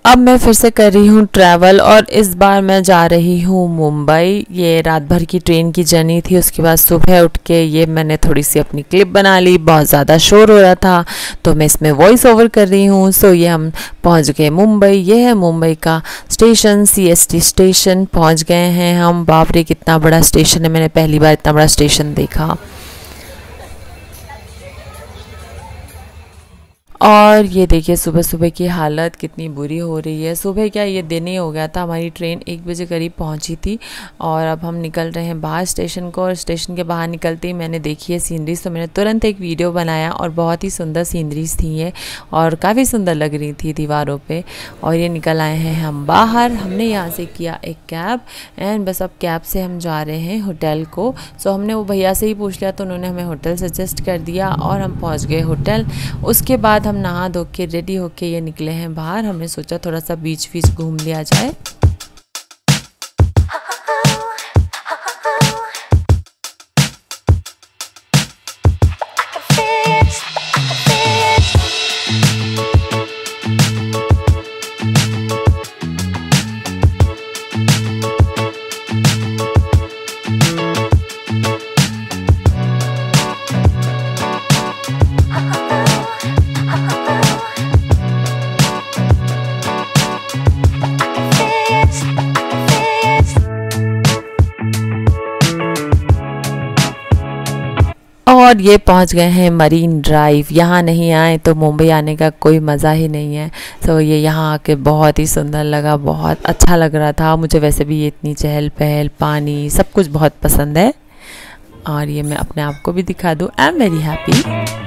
अब मैं फिर से कर रही हूँ ट्रैवल और इस बार मैं जा रही हूँ मुंबई। ये रात भर की ट्रेन की जर्नी थी। उसके बाद सुबह उठ के ये मैंने थोड़ी सी अपनी क्लिप बना ली। बहुत ज़्यादा शोर हो रहा था तो मैं इसमें वॉइस ओवर कर रही हूँ। सो ये हम पहुँच गए मुंबई। ये है मुंबई का स्टेशन, CST स्टेशन पहुँच गए हैं हम। बाप रे कितना बड़ा स्टेशन है, मैंने पहली बार इतना बड़ा स्टेशन देखा। और ये देखिए सुबह सुबह की हालत कितनी बुरी हो रही है। सुबह क्या ये दिन ही हो गया था। हमारी ट्रेन 1 बजे करीब पहुंची थी और अब हम निकल रहे हैं बाहर स्टेशन को। और स्टेशन के बाहर निकलते ही मैंने देखी है सीनरीज, तो मैंने तुरंत एक वीडियो बनाया और बहुत ही सुंदर सीनरीज थी ये और काफ़ी सुंदर लग रही थी दीवारों पे। और ये निकल आए हैं हम बाहर। हमने यहाँ से किया एक कैब एंड बस अब कैब से हम जा रहे हैं होटल को। सो हमने वो भैया से ही पूछ लिया तो उन्होंने हमें होटल सजेस्ट कर दिया और हम पहुँच गए होटल। उसके बाद हम नहा धो के रेडी होके ये निकले हैं बाहर। हमने सोचा थोड़ा सा बीच बीच घूम लिया जाए। और ये पहुंच गए हैं मरीन ड्राइव। यहाँ नहीं आए तो मुंबई आने का कोई मज़ा ही नहीं है। सो ये यहाँ आके बहुत ही सुंदर लगा, बहुत अच्छा लग रहा था मुझे। वैसे भी ये इतनी चहल पहल, पानी, सब कुछ बहुत पसंद है। और ये मैं अपने आप को भी दिखा दूँ, आई एम वेरी हैप्पी।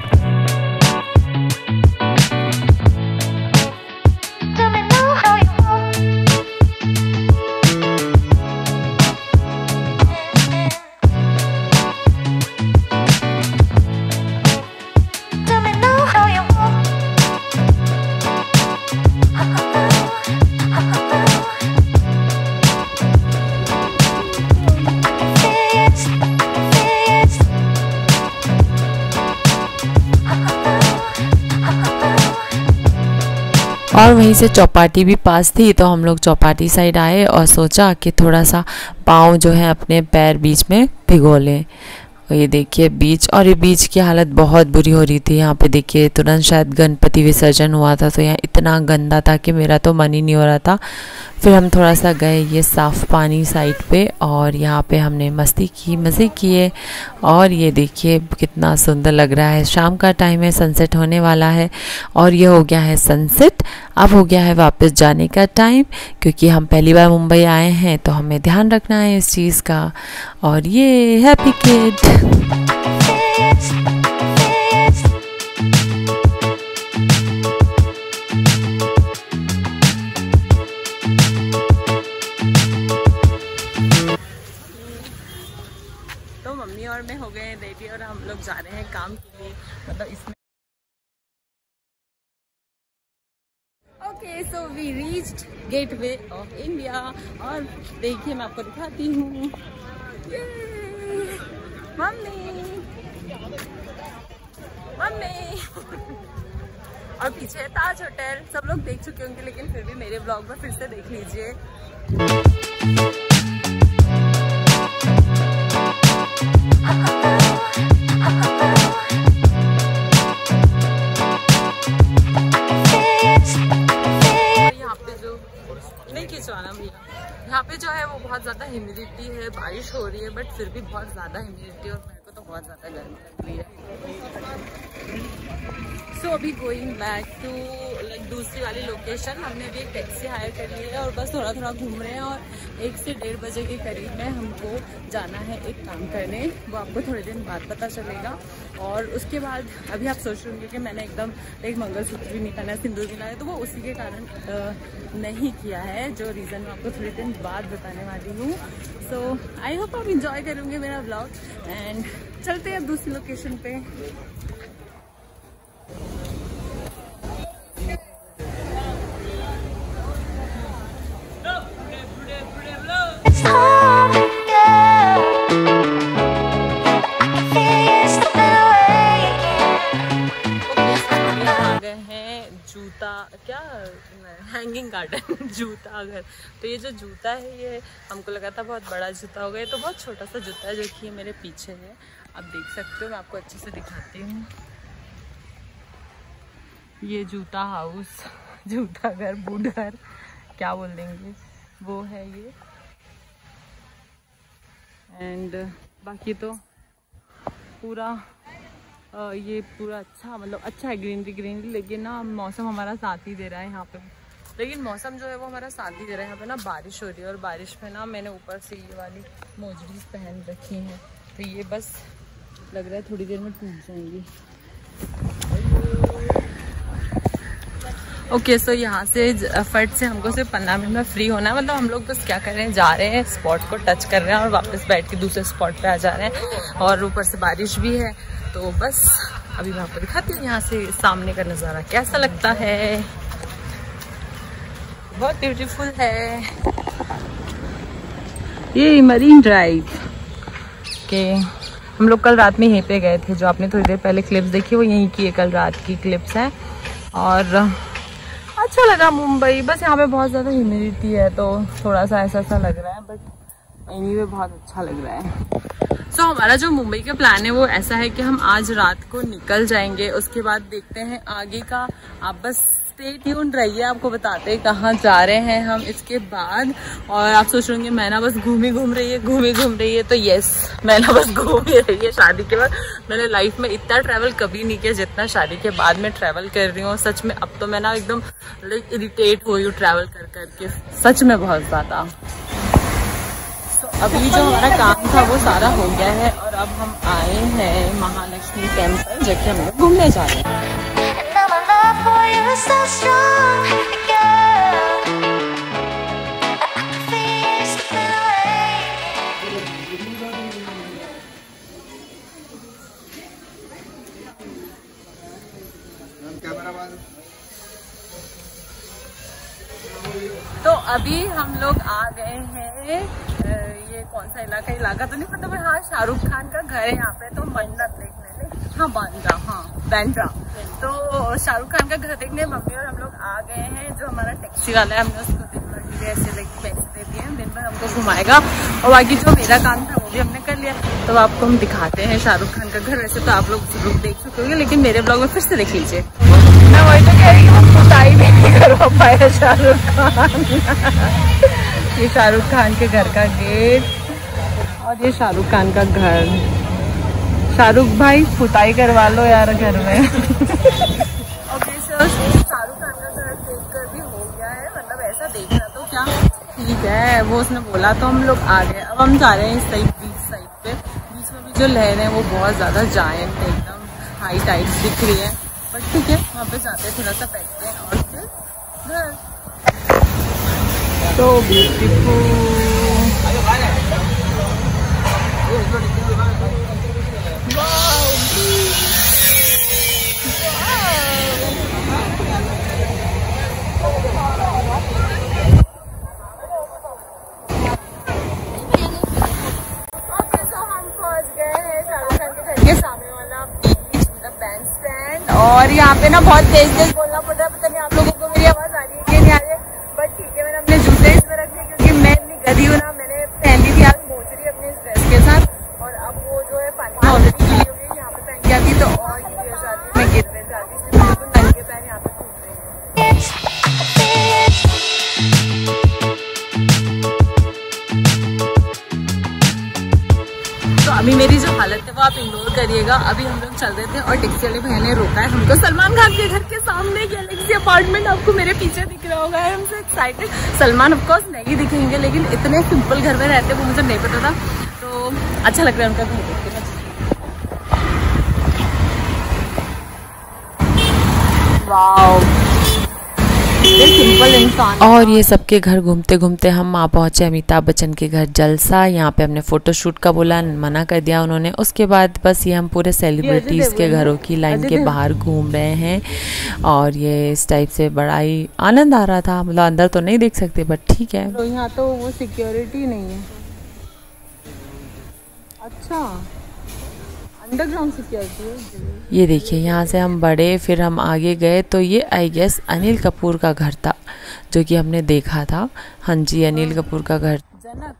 और वहीं से चौपाटी भी पास थी तो हम लोग चौपाटी साइड आए और सोचा कि थोड़ा सा पाँव जो है अपने पैर बीच में भिगो लें। और ये देखिए बीच, और ये बीच की हालत बहुत बुरी हो रही थी। यहाँ पे देखिए तुरंत शायद गणपति विसर्जन हुआ था तो यहाँ इतना गंदा था कि मेरा तो मन ही नहीं हो रहा था। फिर हम थोड़ा सा गए ये साफ़ पानी साइड पे और यहाँ पे हमने मस्ती की, मज़े किए। और ये देखिए कितना सुंदर लग रहा है। शाम का टाइम है, सनसेट होने वाला है और ये हो गया है सनसेट। अब हो गया है वापस जाने का टाइम, क्योंकि हम पहली बार मुंबई आए हैं तो हमें ध्यान रखना है इस चीज़ का। और ये हैप्पी किड। तो मम्मी और मैं हो गए रेडी और हम लोग जा रहे हैं काम के लिए, मतलब इसमें। Okay, so we reached Gateway of India. और देखिए मैं आपको दिखाती हूँ, मम्मी मम्मी और पीछे है ताज होटल। सब लोग देख चुके होंगे लेकिन फिर भी मेरे ब्लॉग में फिर से देख लीजिए। यहाँ पे जो है वो बहुत ज़्यादा ह्यूमिडिटी है, बारिश हो रही है बट फिर भी बहुत ज़्यादा ह्यूमिडिटी और मेरे को तो बहुत ज़्यादा गर्मी लग रही है। सो अभी गोइंग बैक टू लाइक दूसरी वाली लोकेशन। हमने अभी एक टैक्सी हायर कर ली है और बस थोड़ा थोड़ा घूम रहे हैं। और 1 से 1.5 बजे के करीब में हमको जाना है एक काम करने, वो आपको थोड़े दिन बाद पता चलेगा। और उसके बाद अभी आप सोच रहे होंगे कि मैंने एकदम एक मंगलसूत्र भी नहीं पहना, सिंदूर भी नहीं, तो वो उसी के कारण नहीं किया है, जो रीज़न मैं आपको थोड़े दिन बाद बताने वाली हूँ। सो आई होप आप इंजॉय करोगे मेरा ब्लॉग एंड चलते हैं दूसरी लोकेशन पे। हैं जूता क्या हैंगिंग गार्डन जूता घर। तो ये जो जूता है ये हमको लगा था बहुत बड़ा जूता होगा, ये तो बहुत छोटा सा जूता है जो कि ये मेरे पीछे है। आप देख सकते हो, मैं आपको अच्छे से दिखाती हूँ। ये जूता हाउस, जूता घर, बूट घर क्या बोल देंगे, वो है ये। एंड बाकी तो पूरा ये पूरा अच्छा, मतलब अच्छा है, ग्रीनरी। लेकिन ना मौसम हमारा साथ ही दे रहा है यहाँ पे, लेकिन मौसम जो है वो हमारा साथ ही दे रहा है। यहाँ पे ना बारिश हो रही है और बारिश में ना मैंने ऊपर से ये वाली मोजरीज पहन रखी हैं, तो ये बस लग रहा है थोड़ी देर में टूट जाएंगी। ओके सो यहाँ से फट से हमको सिर्फ 15 मिनट में फ्री होना है। मतलब हम लोग बस क्या कर रहे हैं, जा रहे हैं स्पॉट को टच कर रहे हैं और वापस बैठ के दूसरे स्पॉट पे आ जा रहे हैं। और ऊपर से बारिश भी है, तो बस अभी मैं आपको दिखाती हूँ यहाँ से सामने का नज़ारा कैसा लगता है। बहुत ब्यूटीफुल है ये मरीन ड्राइव के। हम लोग कल रात में यहीं पे गए थे, जो आपने थोड़ी देर पहले क्लिप्स देखी वो यहीं की कल रात की क्लिप्स हैं। और अच्छा लगा मुंबई, बस यहाँ पे बहुत ज़्यादा ह्यूमिडिटी है तो थोड़ा सा ऐसा लग रहा है, बट एनीवे बहुत अच्छा लग रहा है। सो हमारा जो मुंबई का प्लान है वो ऐसा है कि हम आज रात को निकल जाएंगे, उसके बाद देखते हैं आगे का। आप बस स्टे ट्यून्ड रहिए, आपको बताते हैं कहाँ जा रहे हैं हम इसके बाद। और आप सोच रहे होंगे मैं ना बस घूम रही है, तो यस मैं ना बस घूम ही रही है। शादी के बाद मैंने लाइफ में इतना ट्रैवल कभी नहीं किया जितना शादी के बाद में ट्रैवल कर रही हूँ। सच में अब तो मैं ना एकदम इरिटेट हो रही हूँ ट्रैवल कर करके, सच में बहुत ज़्यादा। अभी जो हमारा काम था वो सारा हो गया है और अब हम आए हैं महालक्ष्मी टेम्पल, जो कि हम लोग घूमने जा रहे हैं। तो अभी हम लोग आ गए हैं, ये कौन सा इलाका तो नहीं पता, पर हाँ शाहरुख खान का घर है यहाँ पे, तो मन्नत देखने, हाँ बांद्रा। तो शाहरुख खान का घर देखने मम्मी और हम लोग आ गए हैं। जो हमारा टैक्सी वाला है हमने उसको दिन भर के लिए ऐसे पैसे दे दिए हैं, दिन भर हमको घुमाएगा। और बाकी जो मेरा काम था वो भी हमने कर लिया, तो आपको हम दिखाते हैं शाहरुख खान का घर। वैसे तो आप लोग जरूर देख चुके होंगे, लेकिन मेरे ब्लॉग में फिर से देख लीजिए। मैं वही तो कह रही हूँ, पुताई भी नहीं करवा पाया शाहरुख खान। ये शाहरुख खान के घर का गेट और ये शाहरुख खान का घर। शाहरुख भाई पुताई करवा लो यार घर में। ओके सर, शाहरुख खान का घर देखकर भी हो गया है, मतलब ऐसा देखना तो क्या ठीक है, वो उसने बोला तो हम लोग आ गए। अब हम जा रहे हैं इस साइड, बीच साइड पे। बीच में भी जो लहरें हैं वो बहुत ज़्यादा जायंट है, एकदम हाई टाइट दिख रही है, बट ठीक है वहाँ पे जाते हैं, थोड़ा सा बैठते हैं और फिर घर। So beautiful. और यहाँ पे ना बहुत तेज बोलना पड़ रहा है, पता नहीं आप लोगों को मेरी आवाज आ रही है कि नहीं आ रही है, बट ठीक है। मैंने अपने जूते इसमें रख लिए क्योंकि मैं इतनी गधी हूँ ना, मैंने पहन ली थी आज मोचरी अपने इस ड्रेस के साथ, और अब वो जो है पानी में ऑलरेडी गीली हो गई, यहाँ पे पहन के आती तो और गीली हो जाती, मैं गिरने जाती, तो नंगे पैर यहाँ पे घूम रही हूँ। तो अभी मेरी जो हालत है वो आप इग्नोर करिएगा। अभी हम लोग चल रहे थे और टैक्सी वाले भैया ने रोका है हमको सलमान खान के घर के सामने, गैलेक्सी अपार्टमेंट आपको मेरे पीछे दिख रहा होगा। I am so excited. Salman of course नहीं दिखेंगे, लेकिन इतने सिंपल घर में रहते वो मुझे नहीं पता था, तो अच्छा लग रहा है उनका घर देख के। वाओ, सिंपल इंसान। और ये सबके घर घूमते घूमते हम आ पहुँचे अमिताभ बच्चन के घर जलसा। यहाँ पे हमने फ़ोटोशूट का बोला, मना कर दिया उन्होंने। उसके बाद बस ये हम पूरे सेलिब्रिटीज़ के घरों की लाइन के बाहर घूम रहे हैं, और ये इस टाइप से बड़ा ही आनंद आ रहा था। मतलब अंदर तो नहीं देख सकते, बट ठीक है। तो यहाँ तो वो सिक्योरिटी नहीं है। अच्छा अंडरग्राउंड सिक्योरिटी है। ये देखिए यहाँ से हम बढ़े, फिर हम आगे गए तो ये आई गेस अनिल कपूर का घर था जो कि हमने देखा था। हाँ जी, अनिल कपूर का घर। जनक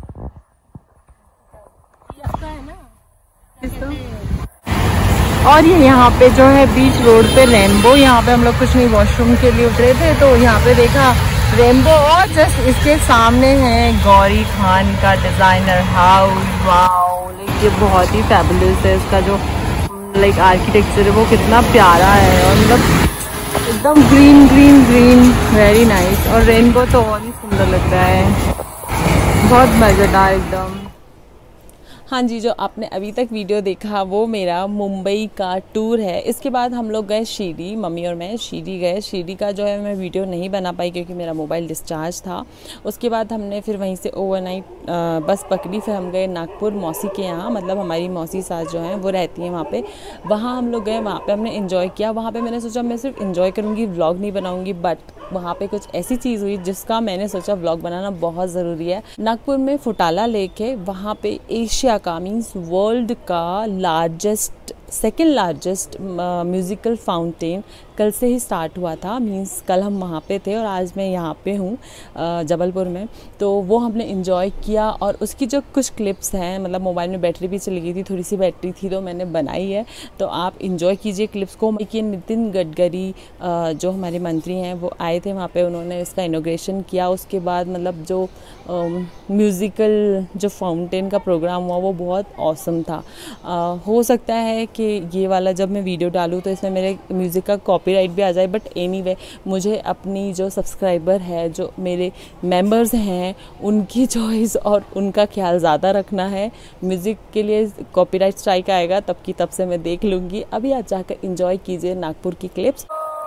है ना। और ये यहाँ पे जो है बीच रोड पे रेनबो, यहाँ पे हम लोग कुछ नहीं वॉशरूम के लिए उतरे थे तो यहाँ पे देखा रेनबो, और जस्ट इसके सामने है गौरी खान का डिजाइनर हाउस। वाओ, ये बहुत ही फैबुलस है। इसका जो लाइक आर्किटेक्चर है वो कितना प्यारा है, और मतलब एकदम green green green, very nice. और रेनबो तो और ही सुंदर लग रहा है, बहुत मजेदार एकदम। हाँ जी, जो आपने अभी तक वीडियो देखा वो मेरा मुंबई का टूर है। इसके बाद हम लोग गए शिरडी, मम्मी और मैं शिरडी गए। शिरडी का जो है मैं वीडियो नहीं बना पाई क्योंकि मेरा मोबाइल डिस्चार्ज था। उसके बाद हमने फिर वहीं से ओवरनाइट बस पकड़ी, फिर हम गए नागपुर मौसी के यहाँ, मतलब हमारी मौसी सास जो हैं वो रहती हैं वहाँ पे। वहाँ हम लोग गए, वहाँ पे हमने इन्जॉय किया। वहाँ पे मैंने सोचा मैं सिर्फ इन्जॉय करूँगी, व्लॉग नहीं बनाऊँगी, बट वहाँ पे कुछ ऐसी चीज़ हुई जिसका मैंने सोचा व्लॉग बनाना बहुत ज़रूरी है। नागपुर में फुटाला लेक है, वहाँ पे एशिया का मीन्स वर्ल्ड का largest, second largest musical fountain कल से ही स्टार्ट हुआ था। मीन्स कल हम वहाँ पे थे और आज मैं यहाँ पे हूँ जबलपुर में, तो वो हमने इन्जॉय किया। और उसकी जो कुछ क्लिप्स हैं, मतलब मोबाइल में बैटरी भी चली गई थी, थोड़ी सी बैटरी थी तो मैंने बनाई है, तो आप इन्जॉय कीजिए क्लिप्स को। कि नितिन गडकरी जो हमारे मंत्री हैं वो आए थे वहाँ पे, उन्होंने इसका इनॉग्रेशन किया। उसके बाद मतलब जो म्यूज़िकल जो फाउंटेन का प्रोग्राम हुआ वो बहुत ऑसम था। हो सकता है कि ये वाला जब मैं वीडियो डालूँ तो इसमें मेरे म्यूज़िक का कॉपीराइट भी आ जाए, बट एनीवे मुझे अपनी जो सब्सक्राइबर है, जो मेरे मेंबर्स हैं, उनकी चॉइस और उनका ख्याल ज़्यादा रखना है। म्यूज़िक के लिए कॉपीराइट स्ट्राइक आएगा तब से मैं देख लूँगी। अभी आज जाकर इंजॉय कीजिए नागपुर की क्लिप्स।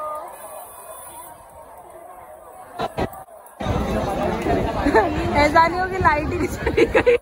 ऐसा नहीं हो कि लाइट ही चली गई।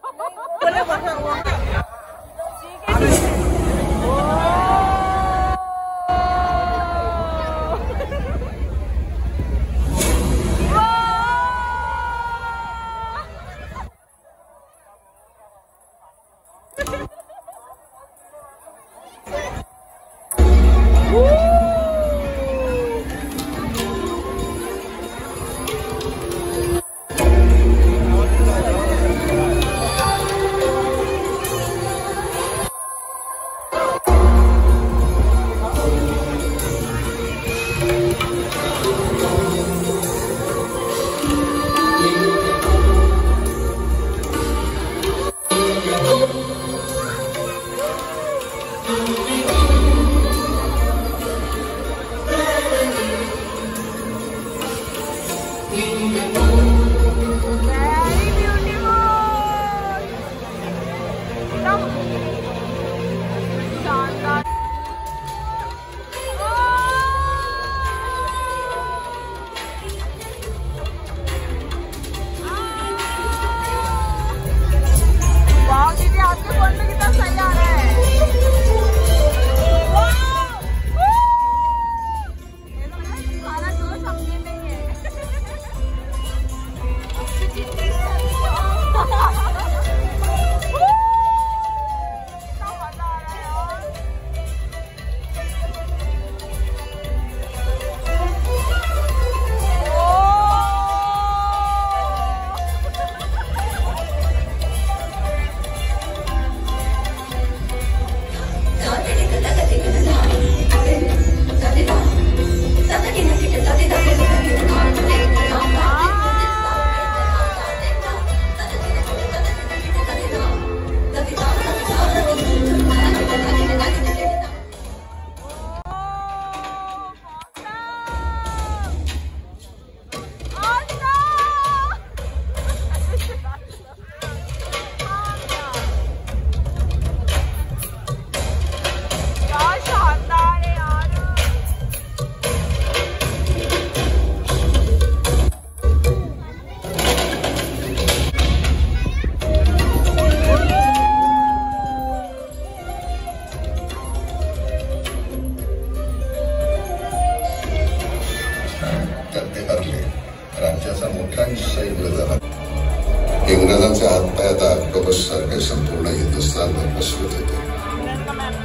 इंग्रजांचे हातपाय आता ऑक्टोबस सारखे संपूर्ण हिंदुस्थान पसरत होते.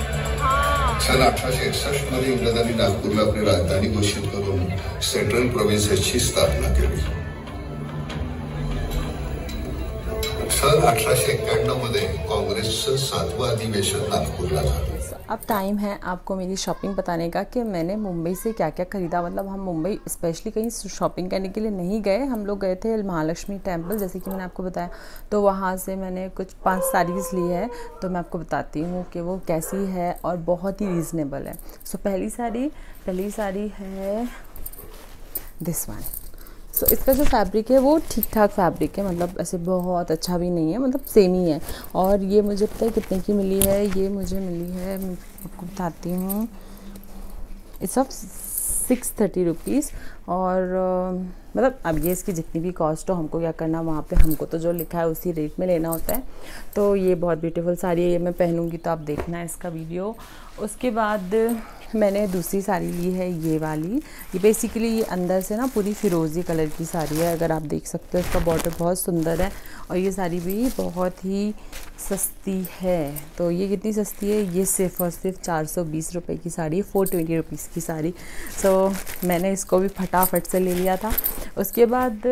सन 1861 मध्ये इंग्रजांनी नागपूरला आपली राजधानी घोषित करून सेंट्रल प्रोव्हिन्सची स्थापना केली. सन 1891 मध्ये काँग्रेसचं 7वं अधिवेशन नागपूरला झालं. अब टाइम है आपको मेरी शॉपिंग बताने का कि मैंने मुंबई से क्या क्या ख़रीदा. मतलब हम मुंबई स्पेशली कहीं शॉपिंग करने के लिए नहीं गए. हम लोग गए थे महालक्ष्मी टेम्पल, जैसे कि मैंने आपको बताया. तो वहाँ से मैंने कुछ 5 साड़ीज़ ली है. तो मैं आपको बताती हूँ कि वो कैसी है और बहुत ही रीज़नेबल है. सो पहली साड़ी है दिस वन. सो इसका जो फैब्रिक है वो ठीक ठाक फैब्रिक है, मतलब ऐसे बहुत अच्छा भी नहीं है, मतलब सेम ही है. और ये मुझे पता है कितने की मिली है. ये मुझे मिली है, मैं आपको बताती हूँ, इट्स ऑफ 630 रुपीज़. और मतलब अब ये इसकी जितनी भी कॉस्ट हो, हमको क्या करना, वहाँ पे हमको तो जो लिखा है उसी रेट में लेना होता है. तो ये बहुत ब्यूटीफुल साड़ी है, ये मैं पहनूँगी तो आप देखना है इसका वीडियो. उसके बाद मैंने दूसरी साड़ी ली है ये वाली. ये बेसिकली ये अंदर से ना पूरी फिरोज़ी कलर की साड़ी है, अगर आप देख सकते हो. इसका बॉर्डर बहुत सुंदर है और ये साड़ी भी बहुत ही सस्ती है. तो ये कितनी सस्ती है, ये सिर्फ और सिर्फ 420 रुपये की साड़ी, 420 रुपीज़ की साड़ी. सो मैंने इसको भी फटाफट से ले लिया था. उसके बाद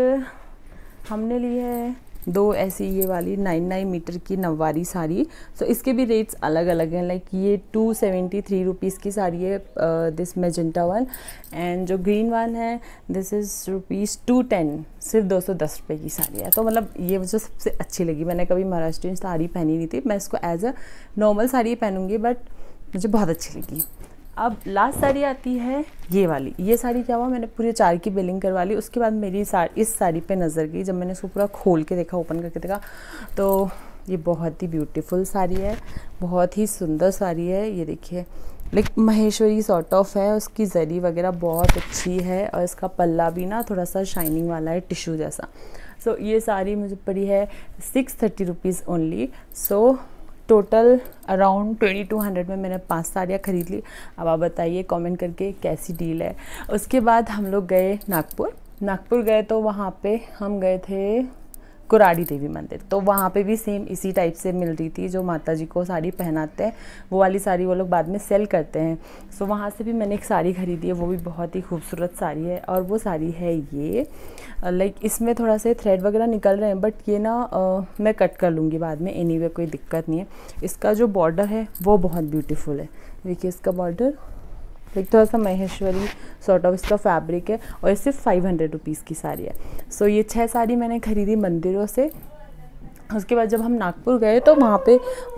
हमने ली है 2 ऐसी ये वाली 99 मीटर की नववारी साड़ी. सो इसके भी रेट्स अलग अलग हैं. लाइक ये 273 रुपीज़ की साड़ी है, दिस मेजेंटा वन. एंड जो ग्रीन वन है दिस इज़ रुपीज़ 210, सिर्फ 210 रुपये की साड़ी है. तो मतलब ये मुझे सबसे अच्छी लगी. मैंने कभी महाराष्ट्रियन साड़ी पहनी नहीं थी, मैं इसको एज अ नॉर्मल साड़ी पहनूंगी, बट मुझे बहुत अच्छी लगी. अब लास्ट साड़ी आती है ये वाली. ये साड़ी क्या हुआ, मैंने पूरे 4 की बिलिंग करवा ली. उसके बाद मेरी इस साड़ी पे नज़र गई. जब मैंने इसको पूरा खोल के देखा, ओपन करके देखा, तो ये बहुत ही ब्यूटीफुल साड़ी है, बहुत ही सुंदर साड़ी है. ये देखिए, लाइक महेश्वरी सॉर्ट ऑफ है, उसकी जरी वगैरह बहुत अच्छी है. और इसका पल्ला भी ना थोड़ा सा शाइनिंग वाला है, टिश्यू जैसा. सो ये साड़ी मुझे पड़ी है 630 rupees only. So total around 2200 में मैंने 5 साड़ियाँ खरीद ली. अब आप बताइए कमेंट करके कैसी डील है. उसके बाद हम लोग गए नागपुर गए. तो वहाँ पे हम गए थे कुराड़ी देवी मंदिर. तो वहाँ पे भी सेम इसी टाइप से मिल रही थी, जो माता जी को साड़ी पहनाते हैं वो वाली साड़ी वो लोग बाद में सेल करते हैं. सो वहाँ से भी मैंने एक साड़ी खरीदी है, वो भी बहुत ही खूबसूरत साड़ी है. और वो साड़ी है ये, लाइक इसमें थोड़ा से थ्रेड वगैरह निकल रहे हैं, बट ये ना मैं कट कर लूँगी बाद में, एनीवे कोई दिक्कत नहीं है. इसका जो बॉर्डर है वो बहुत ब्यूटीफुल है. देखिए इसका बॉर्डर, लाइक थोड़ा सा महेश्वरी सॉर्ट ऑफ इसका फैब्रिक है. और ये सिर्फ 500 रुपीज़ की साड़ी है. सो ये 6 साड़ी मैंने खरीदी मंदिरों से. उसके बाद जब हम नागपुर गए तो वहाँ पे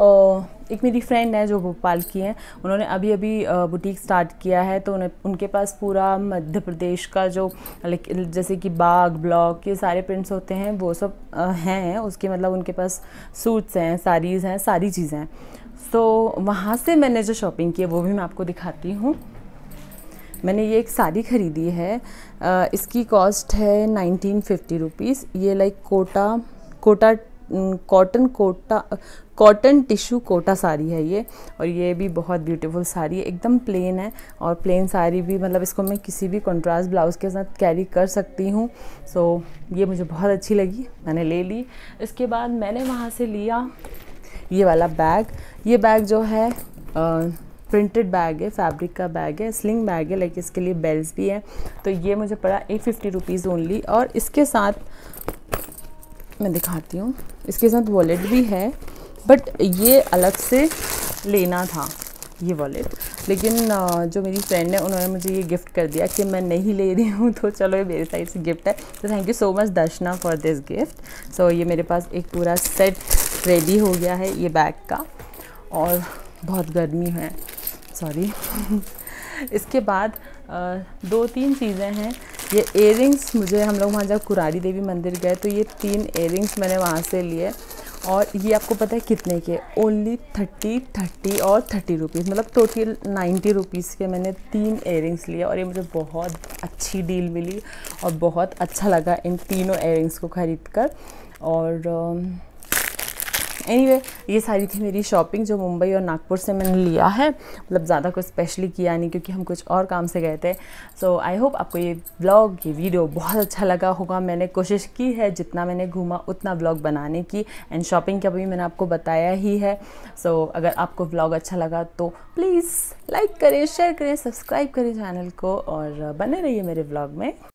एक मेरी फ्रेंड है जो भोपाल की हैं, उन्होंने अभी बुटीक स्टार्ट किया है. तो उनके पास पूरा मध्य प्रदेश का जो लाइक जैसे कि बाग, ब्लॉक, ये सारे प्रिंट्स होते हैं वो सब हैं उसके. मतलब उनके पास सूट्स हैं, साड़ीज़ हैं, सारी चीज़ें हैं. तो वहाँ से मैंने जो शॉपिंग की है वो भी मैं आपको दिखाती हूँ. मैंने ये एक साड़ी खरीदी है, इसकी कॉस्ट है 1950 रुपीज़. ये like cotton tissue Kota sari है ये. और ये भी बहुत ब्यूटीफुल साड़ी है, एकदम प्लेन है. और प्लेन साड़ी भी, मतलब इसको मैं किसी भी कंट्रास्ट ब्लाउज़ के साथ कैरी कर सकती हूँ. सो ये मुझे बहुत अच्छी लगी, मैंने ले ली. इसके बाद मैंने वहाँ से लिया ये वाला बैग. ये बैग जो है प्रिंटेड बैग है, फैब्रिक का बैग है, स्लिंग बैग है, लाइक इसके लिए बेल्स भी हैं. तो ये मुझे पड़ा 850 रुपीज़ ओनली. और इसके साथ मैं दिखाती हूँ, इसके साथ वॉलेट भी है, बट ये अलग से लेना था ये वॉलेट. लेकिन जो मेरी फ्रेंड है उन्होंने मुझे ये गिफ्ट कर दिया कि मैं नहीं ले रही हूँ, तो चलो ये मेरे साइड से गिफ्ट है. तो thank you so much Darshana for this gift. So ये मेरे पास एक पूरा सेट रेडी हो गया है ये बैग का. और बहुत गर्मी है, सॉरी. इसके बाद 2-3 चीज़ें हैं. ये इयररिंग्स मुझे, हम लोग वहाँ जब कुराड़ी देवी मंदिर गए तो ये 3 इयररिंग्स मैंने वहाँ से लिए. और ये आपको पता है कितने के, ओनली 30 और 30 रुपीज़, मतलब टोटल 90 रुपीज़ के मैंने 3 इयररिंग्स लिए. और ये मुझे बहुत अच्छी डील मिली और बहुत अच्छा लगा इन तीनों इयररिंग्स को ख़रीद कर. और एनीवे ये सारी थी मेरी शॉपिंग जो मुंबई और नागपुर से मैंने लिया है। मतलब ज़्यादा कुछ स्पेशली किया नहीं क्योंकि हम कुछ और काम से गए थे। सो आई होप आपको ये व्लॉग, ये वीडियो बहुत अच्छा लगा होगा। मैंने कोशिश की है जितना मैंने घूमा उतना व्लॉग बनाने की, एंड शॉपिंग का भी मैंने आपको बताया ही है। सो अगर आपको व्लॉग अच्छा लगा तो प्लीज़ लाइक करें, शेयर करें, सब्सक्राइब करें चैनल को और बने रहिए मेरे व्लॉग में।